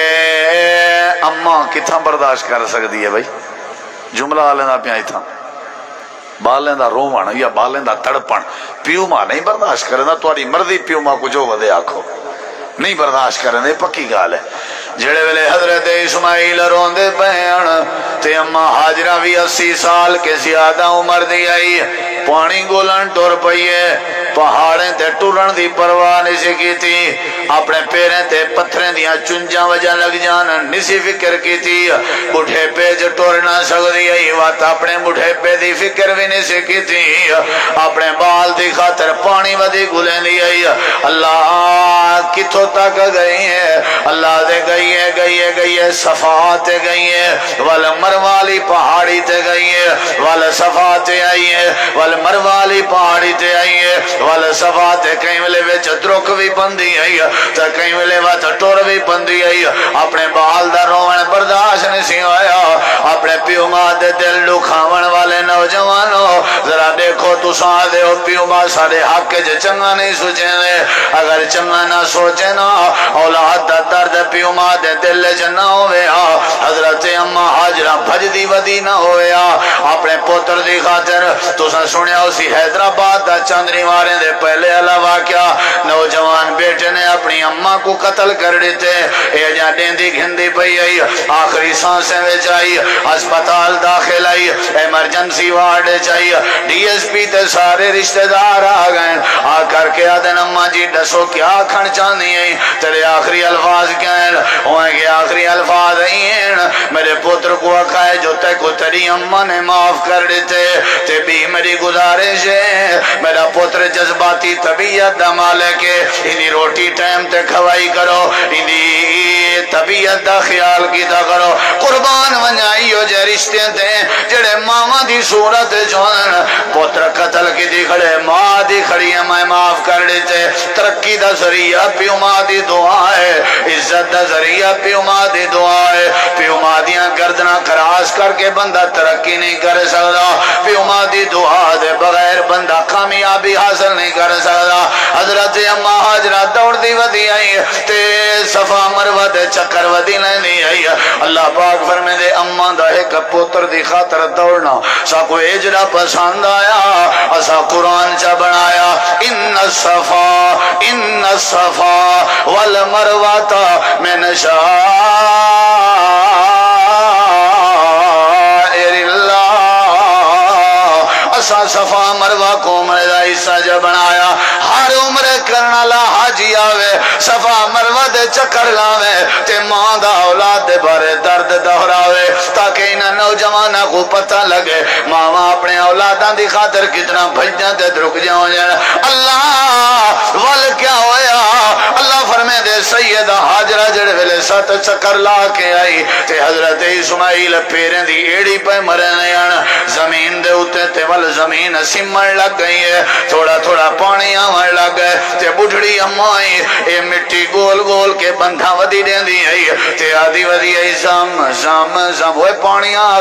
اماں کتھا برداشت کر سکتی ہے بھائی جملہ آلینا پیائی تھا بالیں دا رومن یا بالیں دا تڑپن پیو ماں نہیں برداشت کرنا تواری مرضی پیو ماں کو جو ودے آکھو نہیں برداشت کرنے پکی گال ہے جڑے ویلے حضرت اسماعیل روندے پہن تے اماں حاجرہ بھی 80 سال کے زیادہ عمر دی آئی پانی گولن ٹور پئیے پہاڑیں تے ٹورن دی پرواہ نہیں کی تھی اپنے پیریں تے پتھریں دیا چنجاں وجہ لگ جانا نسی فکر کی تھی بڑھے پہ جو ٹورنا سکتی ہے وات اپنے بڑھے پہ دی فکر بھی نہیں کی تھی اپنے بال دی خاطر پانی ودی گلیں دی آئی اللہ کتھوں تک گئی ہے اللہ دے گئی ہے صفا تے گئی ہے وال مروالی پہاڑی تے گئی ہے وال صفا تے آئی ہے وال مروالی پہاڑی تے آئی ہے وال صفا تے کئی ویلے وچ درک بھی پندی آئی تے کئی ویلے وچ ٹر بھی پندی آئی اپنے بال دا روون برداشت نہیں سی ہویا اپنے پیو ماں دے دل دکھاون والے نوجوانوں ذرا دیکھو تساں دے او پیو ماں سارے حق وچ چنگا نہیں سوچے اگر چنگا نہ سوچے نا اولاد دا درد پیو ماں دے دل وچ نہ ہوے حضرت اما ہاجرہ بھجدی ودی نہ ہوے اپنے پوتر دی خاطر تساں سنیا اسی حیدرآباد دا چاندنی مارے دے پہلے علاوہ کیا نوجوان بیٹے نے اپنی اما کو قتل کر دیتے اے جا ڈیندی گھندی پئی آئی آخری سانسیں وچ آئی ہسپتال داخل آئی ایمرجنسی وارڈ چاہیے ڈی ایس پی تے سارے رشتہ دار آ گئے آ کر کے آدھن اما جی دسو کیا کھن چاندی ہیں تیرے آخری الفاظ کیا ہیں ہوئے کہ آخری الفاظ ہیں میرے پتر کو اکھائے جو تے کو تیری اما نے معاف کر دیتے تے بھی میری گزارش ہے میرا پتر جذباتی طبیعت دا مالک ہے انہی روٹی ٹائم تے کھوائی کرو انہی طبیعت دا خیال کیتا کرو قربان ونجائی ہو جے رشتے تے جڑے ماما دی صورت جوان پتر قتل کی دی کھڑے ماں دی کھڑی ہے میں معاف کر دیتے ترقی دا ذریعہ پیو ماں دی دعا ہے عزت دا ذریعہ پیو ماں دی دعا ہے پیو ماں دیاں گردنا کراس کر کے بندہ ترقی نہیں کر سکتا پیو ماں دی دعا دے بغیر بندہ کامیابی حاصل نہیں کر سکتا حضرت اما ہاجرہ دوڑ دی ودی آئی تے صفا مروہ دے چکر ودی نہیں آئی اللہ پاک فرمے دے اما دا ایک پتر دی خاطر دوڑنا سا کو اجرا پسند آیا اسا قرآن چا بنایا ان الصفا والمروہ من شعائر اللہ اسا صفا مروہ کو عمرہ حصہ جا بنایا ہر عمر کرنا لا حاجی آوے صفا مروہ دے چکر لاوے تے ماں دا اولاد دے بارے درد دہراوے تاکہ انہاں نوجوانہ کو پتہ لگے ماما اپنے اولاداں دی خاطر کتنا بھجدہ تے درک جاؤں جانا اللہ وال کیا ہویا اللہ فرمے دے سیدہ حاجرہ جڑے ویلے سات چکر لا کے آئی تے حضرت اسماعیل پیریں دی ایڑی پہ مرنے آنا زمین دے اتے تے وال زمین سمن لگ گئی ہے تھوڑا تھوڑا پانی آمن لگ گئے تے بڑھڑی امائی اے مٹی گول گول کے بندھا ودی دیں دی آئی تے آدھی ودی آئی زم وہ پانی آ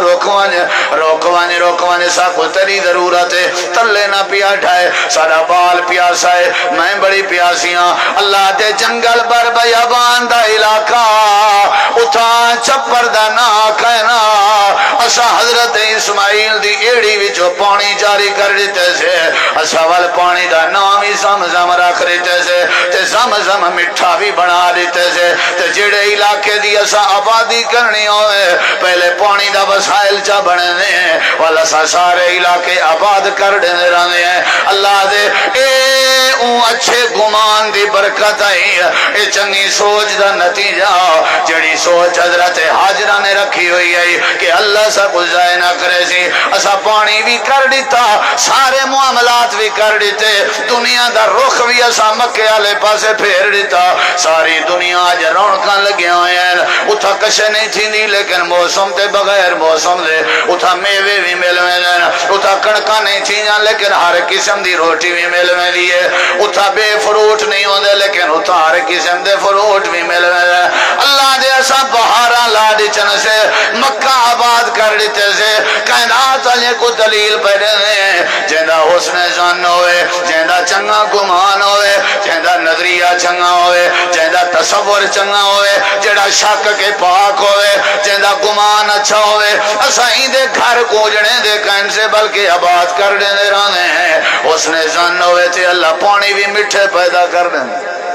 روکوانے سا کو تری ضرورت ہے تلے نہ پیا ڈھائے سارا بال پیاسا ہے میں بڑی پیاسیاں اللہ دے جنگل بر بیابان دا علاقہ اتھا چپر دا نا کہنا اسا حضرت اسماعیل دی ایڑی وچو پانی جاری کر دیتے سے اسا وال پانی دا نامی زمزم رکھ دیتے سے تے زمزم مٹھا بھی بنا دیتے سے تے جڑے علاقے دی اسا آبادی کرنی ہوئے پہلے پانی دا وسائل چا بنے ہیں والا سا سارے علاقے آباد کر دینے رہنے ہیں اللہ دے اون اچھے گمان دی برکت آئی اے چنگی سوچ دا نتیجہ جڑی سوچ حضرت حاجرہ نے رکھی ہوئی ہے کہ اللہ سا کچھ ضائع نہ کرے سی اسا پانی بھی کر دیتا سارے معاملات بھی کر دیتے دنیا دا رخ بھی اسا مکے والے پاسے پھیر دیتا ساری دنیا آج رونقاں لگے ہوئے ہیں اتھا کشے نہیں تھی دی لیکن موسم تے بغیر موسم دے اتھا میوے بھی مل میں دیں اتھا کڑکا نہیں تھی جان لیکن ہر قسم دی روٹی بھی مل میں دیئے اتھا بے فروٹ نہیں ہوں دے لیکن اتھا ہر قسم دے فروٹ بھی مل میں دیں اللہ دے ایسا بہارا لاڈی چن سے مکہ آباد کر دیتے سے کائنات علیہ کو دلیل پیدے ہیں جہندہ حسن زن ہوئے جہندہ چنگا گمان ہوئے جہندہ نظریہ چنگا ہوئے جہندہ تصور چنگا ہوئے جہندہ شک کے پاک ہوئے جہندہ گمان اچھا ہوئے اسائیں دے گھر کوجنے دے کہن سے بلکہ آباد کر دینے رہنے ہیں حسن زن ہوئے تھے اللہ پانی بھی مٹھے پیدا کر دینے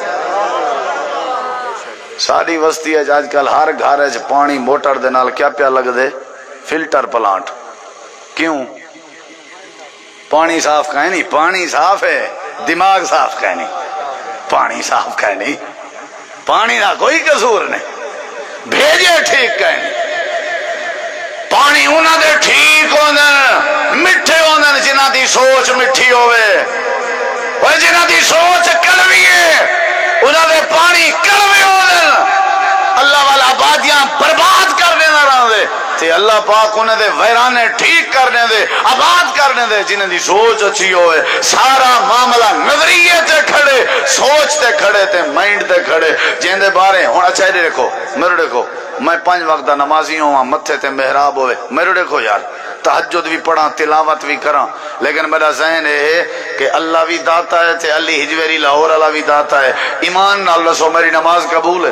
ساری وستی ہے آج کل ہر گھر ہے پانی موٹر دے نال کیا پیا لگ دے فلٹر پلانٹ کیوں پانی صاف کہیں نہیں پانی صاف ہے دماغ صاف کہیں نہیں پانی صاف کہیں نہیں پانی نہ کوئی قصور نہیں بھیجے ٹھیک کہیں نہیں پانی انہاں دے ٹھیک ہوندن مٹھے ہوندن جنہاں دی سوچ مٹھی ہوئے وہ جنہاں دی سوچ کڑوی ہے انہاں دے پانی کڑوے ہوندن اللہ والا آبادیاں برباد کر دینا رہا دے تے اللہ پاک انہیں دے ویرانے ٹھیک کرنے دے آباد کرنے دے جنہیں دی سوچ اچھی ہوئے سارا معاملہ نظریے تے کھڑے سوچ تے کھڑے تے مائنڈ تے کھڑے جن دے بارے ہوں اچھا ہی دیکھو میرے دیکھو میں 5 وقت دا نمازی ہوں متھے تے محراب ہوئے میرے دیکھو یار تہجد بھی پڑھاں تلاوت بھی کراں لیکن میرا ذہن ہے کہ اللہ بھی داتا ہے تے علی ہجویری لاہور اللہ بھی داتا ہے ایمان نال دسو میری نماز قبول ہے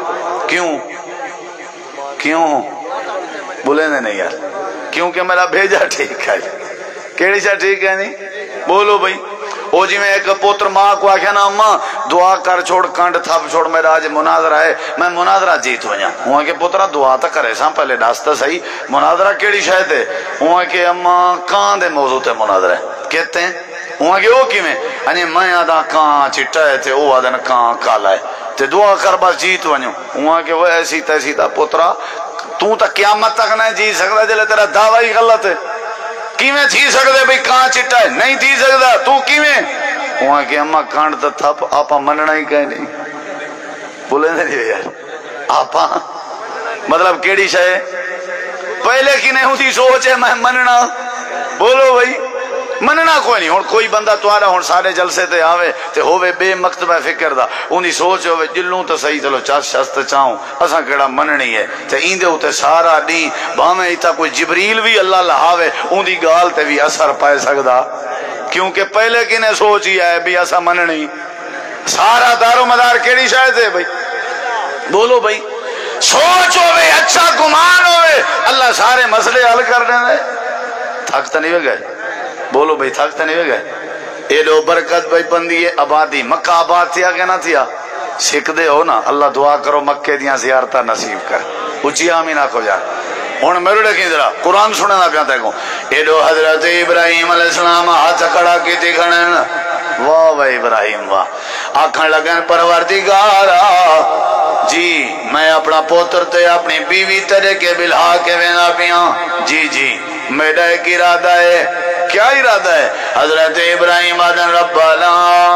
کیوں بولے نہیں یار کیونکہ میرا بھیجا ٹھیک ہے کیڑی شاہ ٹھیک ہے نہیں بولو بھائی او جی میں ایک پوتر ماں کو آکھیا نا اماں دعا کر چھوڑ کانڈ تھپ چھوڑ میرا آج مناظرہ ہے میں مناظرہ جیت وجا ہوں کہ پوترا دعا تا کرے ساں پہلے ڈاستا صحیح مناظرہ کیڑی شاید ہے ہوں کہ اماں کان دے موضوع تے مناظرہ ہے کہتے ہیں ہوں کہ او کی میں انہیں میں آدھا کان چٹا ہے تے او آدھا کان کالا ہے تے دعا کر بس جیت وجا ہوں کہ وہ ایسی تیسی تا پوترا تو تا قیامت تک نہ جی سکتا جلے تیرا دعوی غلط ہے کیویں تھی سکتے بھئی کہاں چٹا ہے نہیں تھی سکتا تو کیویں وہاں کہ اماں کانڈ تا تھپ آپا مننا ہی کہیں نہیں بولے نہیں یار آپا مطلب کیڑی شاہ پہلے کی نہیں ہوتی سوچ ہے میں مننا بولو بھئی مننا کوئی نہیں ہوں کوئی بندہ توارا ہوں سارے جلسے تے آوے تے ہووے بے مکتبہ فکر دا انہی سوچ ہووے جلوں تو صحیح چلو چاس شست چاہوں اساں کیڑا مننی ہے تے ایندے ہوتے سارا نہیں بھامیں ایتا کوئی جبریل بھی اللہ لہاوے اندھی گال تے بھی اثر پائے سکدا کیونکہ پہلے کی نے سوچ ہی آئے بھی ایسا مننی سارا دار و مدار کیڑی شاید ہے بھائی بولو بھائی سوچ ہووے اچھا گمان ہووے اللہ سارے مسئلے حل کر دیں تھک تو نہیں گئے بولو بھائی تھک تو نہیں گئے ایڈو برکت بھائی پندی آبادی مکہ آباد تھیا کہ نہ تھیا سکھ دے ہو نا اللہ دعا کرو مکے دیاں زیارتہ نصیب کر اچھی آمین آکھو جا ہوں میرے ڈکی ذرا قرآن سننا پیا تے کو ایڈو حضرت ابراہیم علیہ السلام ہاتھ کھڑا کیتی کھڑن واہ واہ ابراہیم واہ آکھن لگن پروردگارا جی میں اپنا پوتر تے اپنی بیوی تیرے کے بلہا کے وینا پیاں جی میرا ایک ارادہ ہے کیا ارادہ ہے حضرت ابراہیم آدن ربنا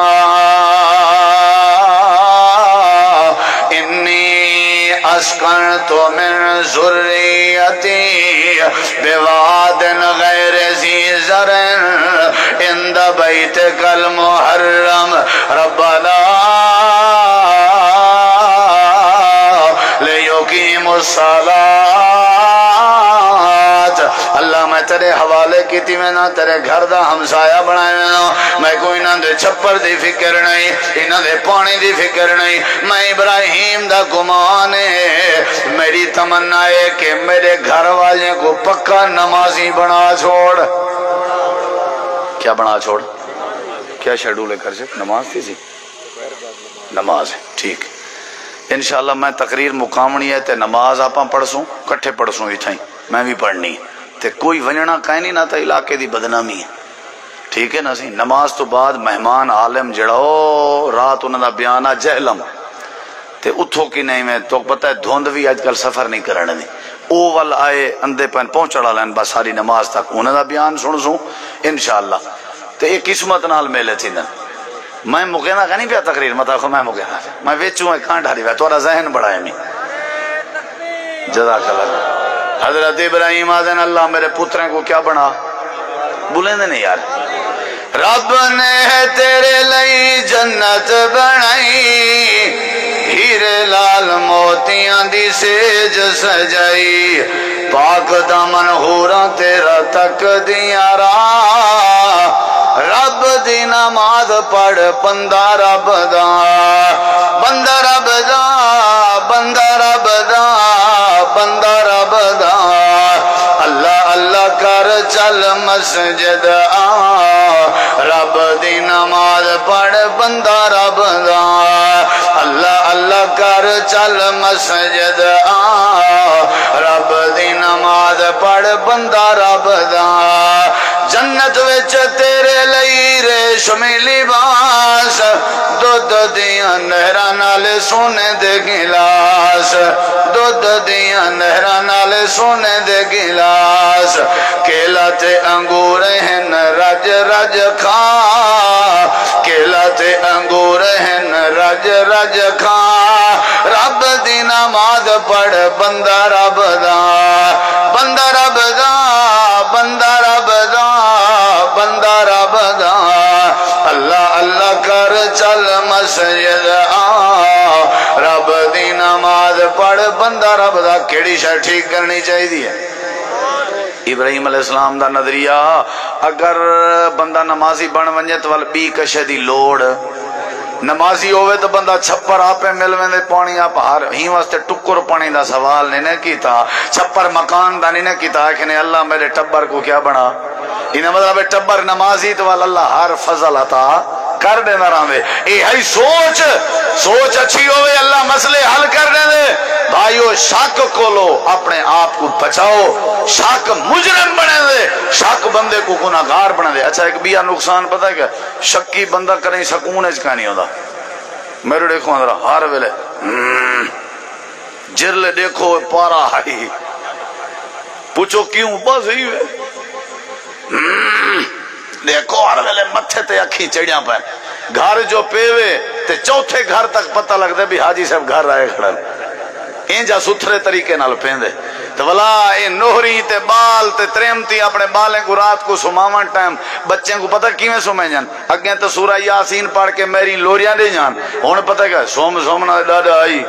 انی اسکنت من ذریتی بواد غیر ذی زرع عند بیتک المحرم ربنا لیقیموا الصلاۃ اللہ میں تیرے حوالے کی تھی میں نہ تیرے گھر دا ہمسایہ بنائے میں کوئی نہ دے چھپر دی فکر نہیں نہ دے پانی دی فکر نہیں میں ابراہیم دا گمان ہے میری تمنا ہے کہ میرے گھر والے کو پکا نمازی بنا چھوڑ کیا بنا چھوڑ کیا شیڈول ہے کر سے نماز تھی نماز ہے ٹھیک انشاءاللہ میں تقریر مقامنی ہے تے نماز آپاں پڑھ سوں کٹھے پڑھ سوں اتھائیں میں بھی پڑھنی تے کوئی ونجنا کہیں نہیں نہ تا علاقے دی بدنامی ہے ٹھیک ہے نا سی نماز تو بعد مہمان عالم جڑاؤ رات انہوں دا بیانہ جہلم تے اتھو کی نہیں میں تو پتہ ہے دھوند بھی آج کل سفر نہیں کرنے نہیں او وال آئے اندے پہن پہنچڑا لین بس ساری نماز تک انہوں دا بیان سن سوں انشاءاللہ تے ایک قسمت نال میلے تھی نا میں مقینا کا نہیں پیا تقریر مطلب میں مقینا میں ویچوں ہے کانٹ ہاری پیا تورا ذہن بڑا ہے میں جزاک اللہ حضرت ابراہیم آدن اللہ میرے پتریں کو کیا بنا بولیں دے نہیں یار رب نے تیرے لئی جنت بنائی ہیرے لال موتیاں دی سیج سجائی پاک دامن ہورا تیرا تک دیاں راہ رب دی نماز پڑھ بندہ رب دا بندہ رب دا بندہ رب دا بندہ رب دا اللہ اللہ کر چل مسجد آ رب دی نماز پڑھ بندہ رب دا اللہ اللہ کر چل مسجد آ رب دی نماز پڑھ بندہ رب دا جنت وچ تیرے لئی ریشمی لباس دودھ دیاں نہراں نال سونے دے گلاس دودھ دیاں نہراں نال سونے دے گلاس کیلا تے انگور ہن رج رج کھا کیلا تے انگور ہن رج رج کھا رب دی نماز پڑھ بندہ رب دا نماز پڑھ بندہ رب دا کیڑی شے ٹھیک کرنی چاہیے. ابراہیم علیہ السلام دا نظریہ اگر بندہ نمازی بن ونجے تو ول بی کشے دی لوڑ نمازی ہوئے تو بندہ چھپر آپے مل ویندے پانی آپ ہر ہی واسطے ٹکر پانی دا سوال نہیں کیتا چھپر مکان دا نہیں کیتا کہ اللہ میرے ٹبر کو کیا بنا انہیں مطلب ٹبر نمازی تو اللہ ہر فضل عطا کر دینا رہا دے. اے ہے سوچ اچھی ہوئے اللہ مسئلے حل کر دے. بھائیو شک کو لو اپنے آپ کو بچاؤ. شک مجرم بنے دے شک بندے کو گناہگار بنے دے. اچھا ایک بیا نقصان پتہ ہے کیا شکی بندہ کریں سکون اچھا نہیں ہوتا. میرے دیکھو اندرہ ہر ویلے جرلے دیکھو پارا ہائی پوچھو کیوں بس ہی ہے دیکھو ہر ویلے متھے تے اکھی چڑیاں پہ گھر جو پیوے تے چوتھے گھر تک پتہ لگ دے بھی حاجی صاحب گھر آئے کھڑا انجا ستھرے طریقے نال پیندے تو بلا اے نوہری تے بال تے تریمتی اپنے بالیں کو رات کو سماون ٹائم بچیں کو پتہ کیویں سمیں جان اگیں تو سورہ یاسین پڑھ کے میری لوریاں دے جان ہن پتہ کیا سومنا ڈاڈا آئی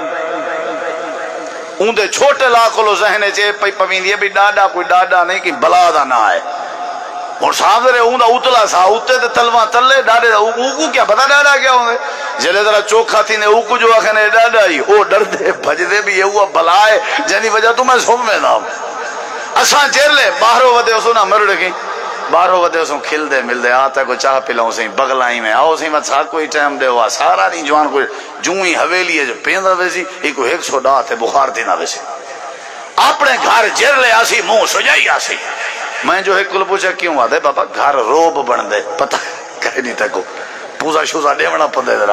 اندے چھوٹے لاکھلو ذہنے چے پئی پویندی بھی ڈاڈا کوئی ڈاڈا نہیں کہ بلا دا نہ آئے اور صادر ہے اوندا اتلا سا اتے تے تلواں تلے ڈاڈے دا اوکو کیا پتہ ڈاڈا کیا ہوندے جلے ذرا چوکھا تھی نے اوکو جو آکھنے ڈاڈا ہی او ڈر دے بھج دے بھی یہ ہوا بلائے جنی وجہ تو میں سوم میں دا اساں جیلے باہروں ودے اسو نہ مرڑ گئی باہروں ودے اسو کھل دے مل دے آتا کو چاہ پلاؤں سے بغلائی میں آؤ سے مت ساتھ کوئی ٹائم دے ہوا سارا نہیں جوان کوئی جوئی حویلی ہے جو پیندا ویسی ایک 100 ڈات ہے بخار دینا ویسی اپنے گھر جیلے آسی منہ سجائی آسی. میں جو ہے کل پوچھا کیوں آدھے بابا گھر روب بن دے پتہ کہہ نہیں تکو پوزا شوزا دیونا پندے درہ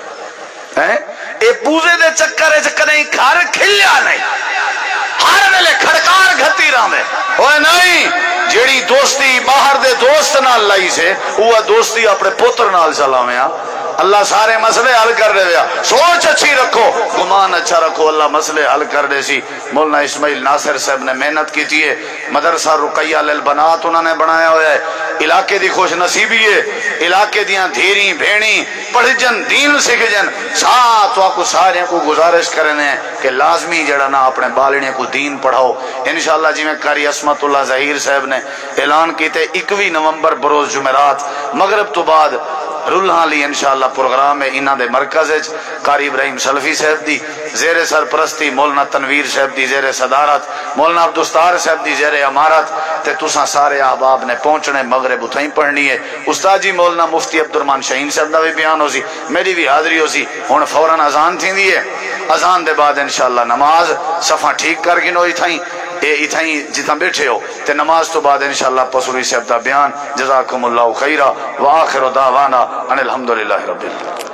اے پوزے دے چکر نہیں گھر کھلیا نہیں ہر ویلے کھڑکار گھتی رہا دے اوہ نہیں جیڑی دوستی باہر دے دوست نال لائی سے وہ دوستی اپنے پوتر نال چلا میں اللہ سارے مسئلے حل کر دے گیا. سوچ اچھی رکھو گمان اچھا رکھو اللہ مسئلے حل کر دے سی. مولانا اسماعیل ناصر صاحب نے محنت کی تھی مدرسہ رقیہ للبنات انہوں نے بنایا ہوا ہے. علاقے دی خوش نصیبی ہے علاقے دیاں دھیری بھیڑی پڑھ جن دین سکھ جن ساتھ واقع سارے کو گزارش کرنے کہ لازمی جڑا نا اپنے بالنے کو دین پڑھاؤ. انشاءاللہ جی میں قاری عصمت اللہ ظہیر صاحب نے اعلان کیتے 21 نومبر بروز جمعرات مغرب تو بعد رلہاں لی انشاءاللہ پروگرام ہے انہاں دے مرکز قاری ابراہیم سلفی صاحب دی زیر سرپرستی مولانا تنویر صاحب دی زیر صدارت مولانا عبدالستار صاحب دی زیر امارت تے تساں سارے احباب نے پہنچنے مغرب اتھائیں پڑھنی ہے. استاد جی مولانا مفتی عبدالرحمن شہین صاحب دا بھی بیان ہو سی میری بھی حاضری ہو سی ہن فوراً اذان تھی دی ہے اذان دے بعد انشاءاللہ نماز صفحہ ٹھیک کر گنو اتھائیں جتنا بیٹھے ہو تے نماز تو بعد انشاءاللہ پسوری صاحب دا بیان. جزاکم اللہ خیرہ وآخر دعوانا ان الحمدللہ رب العالمین.